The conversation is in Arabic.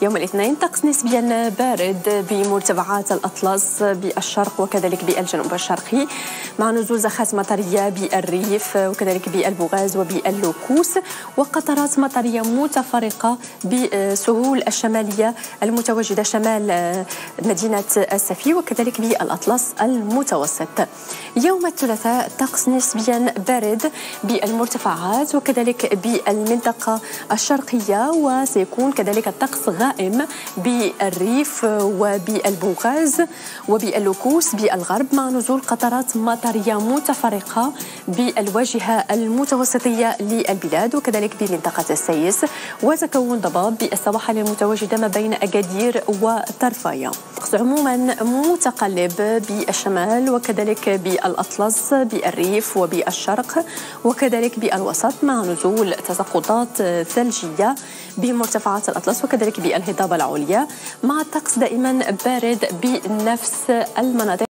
يوم الاثنين طقس نسبيا بارد بمرتفعات الأطلس بالشرق وكذلك بالجنوب الشرقي، مع نزول زخات مطرية بالريف وكذلك بالبوغاز وباللوكوس، وقطرات مطرية متفرقة بسهول الشمالية المتواجدة شمال مدينة السفي وكذلك بالأطلس المتوسط. يوم الثلاثاء طقس نسبيا بارد بالمرتفعات وكذلك بالمنطقة الشرقية، وسيكون كذلك الطقس غائم بالريف وبالبوغاز وباللوكوس بالغرب، مع نزول قطرات مطرية متفرقة بالواجهة المتوسطية للبلاد وكذلك بمنطقة السيس، وتكون ضباب بالسواحل المتواجدة ما بين أكادير وطرفايا. الطقس عموما متقلب بالشمال وكذلك بالأطلس بالريف وبالشرق وكذلك بالوسط، مع نزول تساقطات ثلجية بمرتفعات الأطلس وكذلك بالهضبة العليا، مع الطقس دائما بارد بنفس المناطق.